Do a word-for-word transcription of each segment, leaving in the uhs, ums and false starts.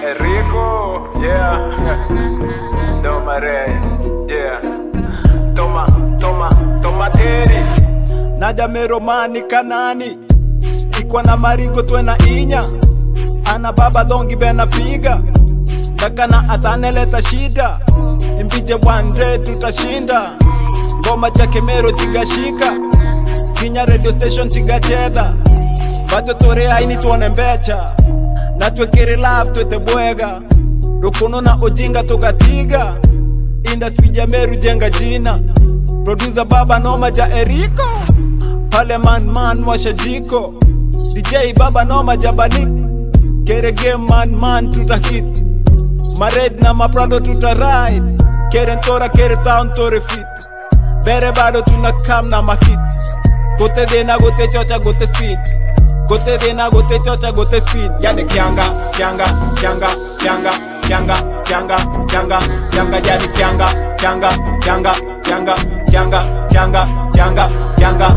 Rico, yeah. No mare, yeah. Toma, toma, toma teri. Naja meromani kanani ikwa na marigo twena inya. Ana baba dongi bena piga Dakana ataneleta shida. Imbije wande tutashinda. Ngoma cha Kemero chigashika. Kinya radio station chigacheda. Bato tore haini tuone mbecha. Na twekere love twete bwega. Rukuno na ojinga tugatiga. Industry ja Meru jenga jina. Producer baba noma ja Eriko. Pale man man washa jiko. D J baba noma ja Banik. Kere game man man tuta hit. Ma red na ma Prado tuta ride. Kere ntora kere town tore fit. Bere bado tuna kam na ma hit. Gote dena gote chocha gote speed. Gote dena gote chocha gote speed. Yani kianga, kianga, kianga, kianga, kianga, kianga, kianga, kianga, yani kianga, kianga, kianga, kianga, kianga, kianga, kianga, kianga.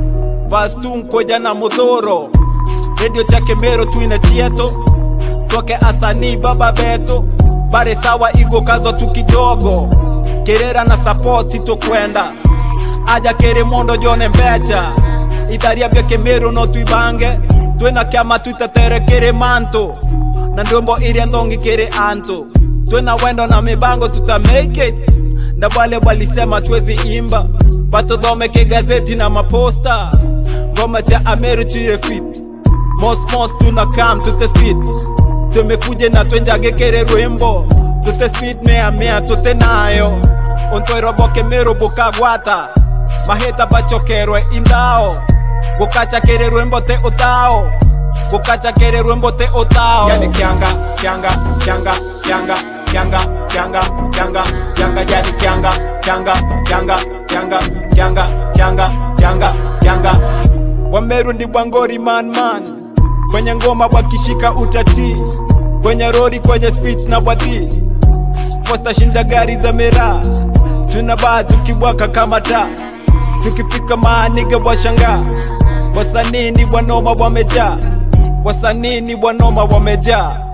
Vastu nkoja na motoro. Radio cha Kemero tuina tieto. Toke asani baba beto. Bare sawa igo kazo tukidogo. Kerera na support ito kwenda. Aja kere mondo jone mbecha. Itaria vya Kemero no tuibange. Tuena kiama tuitatere kere manto. Na ndombo iri ndongi kere anto. Tuena wendo na mibango tuta make it. Na wale walisema tuwezi imba. Bato dome ke gazeti na maposta. Ngoma cha Ameru chie fit. Most most tuna come to the speed. Tumekuje na twenjage kere rwembo. Tute speed mea mea tute nayo. Ontoi robo Kemero boka guata. Maheta bachokerwe indao. Gokacha kere rwembo te otao. Gokacha kere rwembo te otao. Yani kianga, kianga, kianga, kianga, kianga, kianga, kianga, kianga, yani kianga, kianga, kianga, kianga, kianga, kianga, kianga, kianga. Wameru ndi wangori man man. Kwenye ngoma wakishika utati. Kwenye rori kwenye speech na wadi. Fosta shinja gari za mera. Tunabaa tukibwaka kama ta. Tukifika maaniga washanga. Wasanini wanoma wameja. Wasanini wanoma wameja.